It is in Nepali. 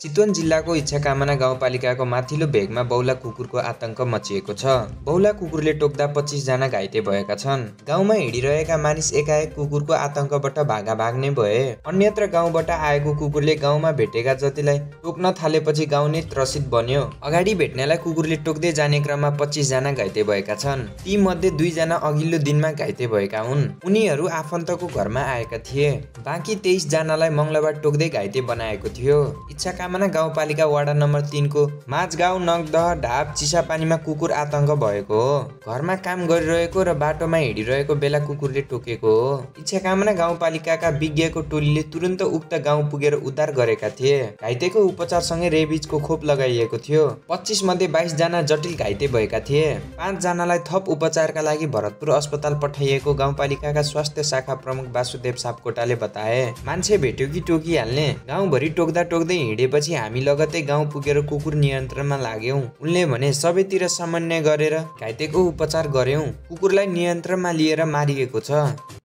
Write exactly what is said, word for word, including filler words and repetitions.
चितवन जिल्लाको इच्छाकामना गाउँपालिकाको माथिल्लो भेगमा बौला कुकुरको आतंक मचिएको छ। बौला कुकुरले टोक्दा पच्चीस जना घाइते भएका छन्। गाउँमा हिँडिरहेका मानिस एकाएक कुकुरको आतंकबाट भागा भाग्ने भए। अन्यत्र गाउँबाट आएको कुकुरले गाउँमा भेटेका जतिलाई टोक्न थालेपछि गाउँ नै त्रसित बन्यो। अगाडि भेट्नेलाई कुकुरले टोक्दै जाने क्रममा पच्चीस जना घाइते भएका छन्। ती मध्ये दुई जना अघिल्लो दिनमा घाइते भएका हुन्। उनीहरू आफन्तको घरमा आएका थिए। बाँकी तेइस जनालाई मंगलबार टोक्दै घाइते बनाएको थियो। इच्छाकामना गाउँपालिका वडा नम्बर तीन को माझगाउँ नगदह ढाप चिसापानीमा कुकुर आतंक भएको हो। घरमा काम गरिरहेको र बाटोमा हिँडिरहेको बेला कुकुरले टोकेको हो। इच्छाकामना गाउँपालिकाका विज्ञको टोलीले तुरन्त उक्त गाउँ पुगेर उद्धार गरेका थिए। घाइतेको उपचारसँगै रेबिजको खोप लगाइएको थियो। पच्चीस मध्ये बाइस जना जटिल घाइते भएका थिए। पाँच जनालाई थप उपचारका लागि भरतपुर अस्पताल पठाइएको गाउँपालिकाका स्वास्थ्य शाखा प्रमुख वासुदेव सापकोटाले बताए। मान्छे भेट्यो कि टोकिहाल्ने, गाउँभरि टोक्दा टोक्दै हिँडेपछि हामी लगत्तै गाउँ पुगेर कुकुर नियन्त्रणमा लाग्यौं। उनले भने सबैतिर समन्वय गरेर घाइतेको उपचार गर्यौं। कुकुरलाई नियन्त्रणमा लिएर मारिएको छ।